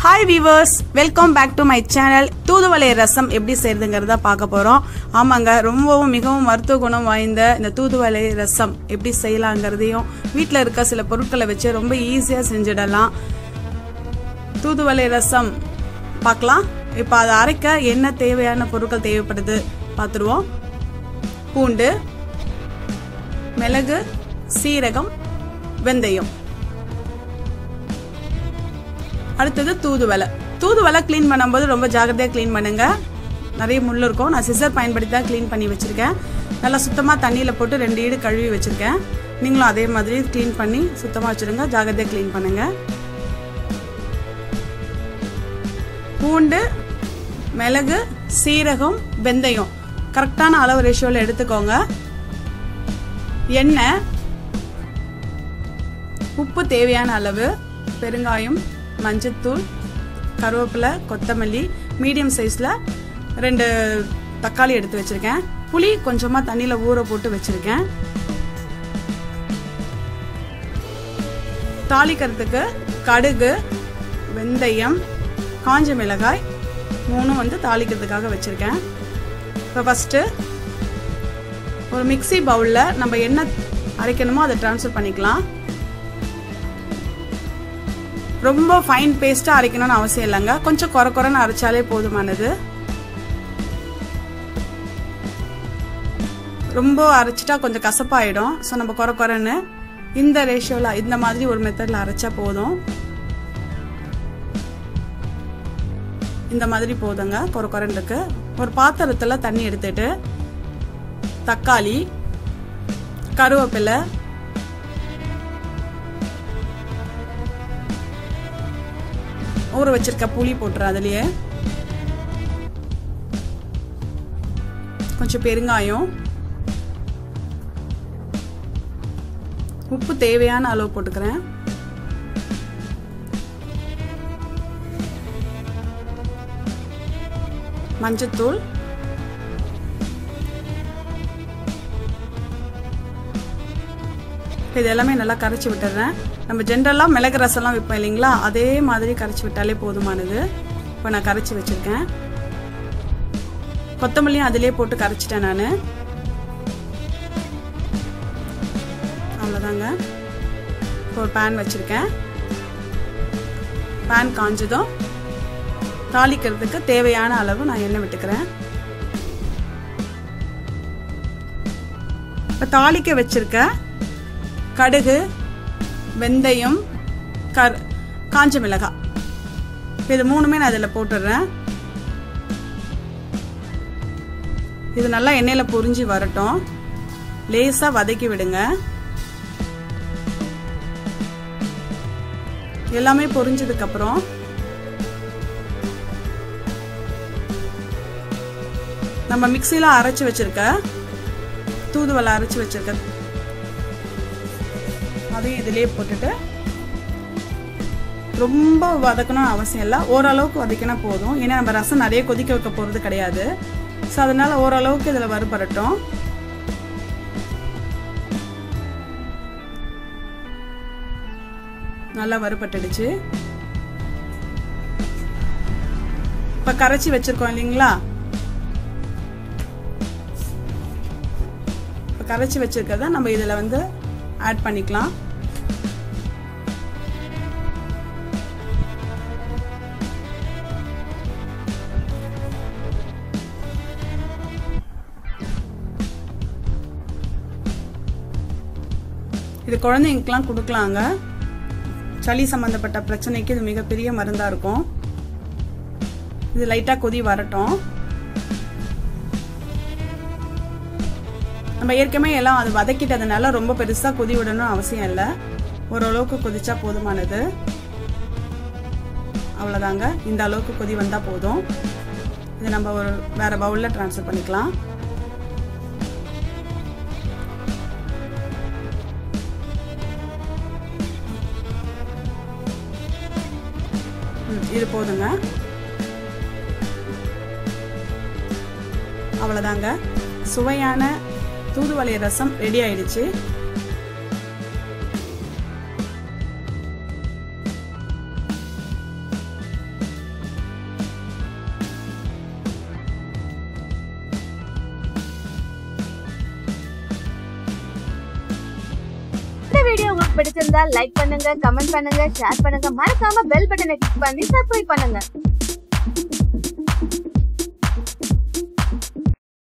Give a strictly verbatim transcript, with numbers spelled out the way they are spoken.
Hi viewers, welcome back to my channel. thuthuvalairasam எப்படி செய்யறதுங்கறத பார்க்க போறோம். ஆமாங்க, ரொம்பவும் மிகவும் மருத்துவ குணம் வாய்ந்த இந்த thuthuvalairasam எப்படி செய்யலாம்ங்கறதையும் வீட்ல இருக்க சில பொருட்களை வச்சு ரொம்ப ஈஸியா செஞ்சிடலாம். thuthuvalairasam பார்க்கலாம். இப்போ அத அரைக்க என்ன தேவையான பொருட்கள் தேவைப்படுது பாத்துருவோம். பூண்டு, மிளகு, சீரகம், வெந்தயம். அடுத்தது தூதுவளை. தூதுவளை க்ளீன் பண்ணும்போது ரொம்ப ஜாக்கிரதையாக க்ளீன் பண்ணுங்க. நிறைய முள் இருக்கும். நான் சிசர் பயன்படுத்தி தான் க்ளீன் பண்ணி வச்சுருக்கேன். நல்லா சுத்தமாக தண்ணியில் போட்டு ரெண்டு ஈடு கழுவி வச்சுருக்கேன். நீங்களும் அதே மாதிரி க்ளீன் பண்ணி சுத்தமாக வச்சுருங்க. ஜாக்கிரதையாக க்ளீன் பண்ணுங்க. பூண்டு, மிளகு, சீரகம், வெந்தயம் கரெக்டான அளவு ரேஷியோவில் எடுத்துக்கோங்க. எண்ணெய், உப்பு தேவையான அளவு, பெருங்காயம், மஞ்சத்தூள், கருவேப்பிலை, கொத்தமல்லி, மீடியம் சைஸில் ரெண்டு தக்காளி எடுத்து வச்சுருக்கேன். புளி கொஞ்சமாக தண்ணியில் ஊற போட்டு வச்சுருக்கேன். தாளிக்கிறதுக்கு கடுகு, வெந்தயம், காஞ்ச மிளகாய் மூணும் வந்து தாளிக்கிறதுக்காக வச்சுருக்கேன். இப்போ ஃபஸ்ட்டு ஒரு மிக்சி பவுலில் நம்ம என்ன அரைக்கணுமோ அதை ட்ரான்ஸ்ஃபர் பண்ணிக்கலாம். ரொம்ப ஃபைன் பேஸ்ட்டாக அரைக்கணும்னு அவசியம் இல்லைங்க. கொஞ்சம் குறை குறைன்னு அரைச்சாலே போதுமானது. ரொம்ப அரைச்சிட்டா கொஞ்சம் கசப்பாயிடும். ஸோ நம்ம குறை குறைன்னு இந்த ரேஷியோவில் இந்த மாதிரி ஒரு மெத்தடில் அரைச்சா போதும். இந்த மாதிரி போதுங்க, குறை குறைன்னு இருக்கு. ஒரு பாத்திரத்தில் தண்ணி எடுத்துட்டு தக்காளி, கருவேப்பிலை, ஊற வச்சிருக்க புளி போட்டுற, அதுலயே கொஞ்சம் பெருங்காயம், உப்பு தேவையான அளவு போட்டுக்கிறேன். மஞ்சத்தூள், இது எல்லாமே நல்லா கரைச்சி விட்டுறேன். நம்ம ஜென்ரலாக மிளகு ரசம்லாம் வைப்போம் இல்லைங்களா, அதே மாதிரி கரைச்சி விட்டாலே போதுமானது. இப்போ நான் கரைச்சி வச்சுருக்கேன். கொத்தமல்லியும் அதிலே போட்டு கரைச்சிட்டேன் நான். அவ்வளோதாங்க. இப்போ ஒரு பேன் வச்சுருக்கேன். பேன் காஞ்சதும் தாளிக்கிறதுக்கு தேவையான அளவு நான் எண்ணெய் விட்டுக்கிறேன். இப்போ தாளிக்க வச்சிருக்க கடுகு, வெந்தயம், கர் காஞ்ச மிளகாய் இது மூணுமே நான் இதில் போட்டுடுறேன். இது நல்லா எண்ணெயில் பொரிஞ்சு வரட்டும். லேசாக வதக்கி விடுங்க. எல்லாமே பொரிஞ்சதுக்கப்புறம் நம்ம மிக்சியில் அரைச்சி வச்சிருக்க தூதுவளை அரைச்சி வச்சிருக்க அதையும் இதிலே போட்டுட்டு ரொம்ப வதக்கணும்னு அவசியம் இல்லை. ஓரளவுக்கு வதக்கினா போதும். ஏன்னா நம்ம ரசம் நிறைய கொதிக்க வைக்க போகிறது கிடையாது. ஸோ அதனால ஓரளவுக்கு இதில் வறுபடட்டும். நல்லா வறுபட்டுடுச்சு. இப்போ கரைச்சி வச்சிருக்கோம் இல்லைங்களா, இப்போ கரைச்சி வச்சிருக்கிறத நம்ம இதில் வந்து ஆட் பண்ணிக்கலாம். இது குழந்தைங்களுக்குலாம் கொடுக்கலாங்க. சளி சம்பந்தப்பட்ட பிரச்சனைக்கு இது மிகப்பெரிய மருந்தா இருக்கும். இது லைட்டா கொதி வரட்டும். நம்ம ஏற்கனவே எல்லாம் அது வதக்கிட்டதுனால ரொம்ப பெருசா கொதி விடணும் அவசியம் இல்லை. ஓரளவுக்கு கொதிச்சா போதுமானது. அவ்வளோதாங்க. இந்த அளவுக்கு கொதி வந்தா போதும். இதை நம்ம ஒரு வேற பவுல்ல ட்ரான்ஸ்ஃபர் பண்ணிக்கலாம். இது போதுங்க. அவ்வளோதாங்க. சுவையான தூதுவளை ரசம் ரெடி ஆயிடுச்சு. உங்களுக்கு பிடிச்சிருந்தா லைக் பண்ணுங்க, கமெண்ட் பண்ணுங்க, ஷேர் பண்ணுங்க, மறக்காம பெல் பட்டனை கிளிக் பண்ணி சப்ஸ்கிரைப் பண்ணுங்க.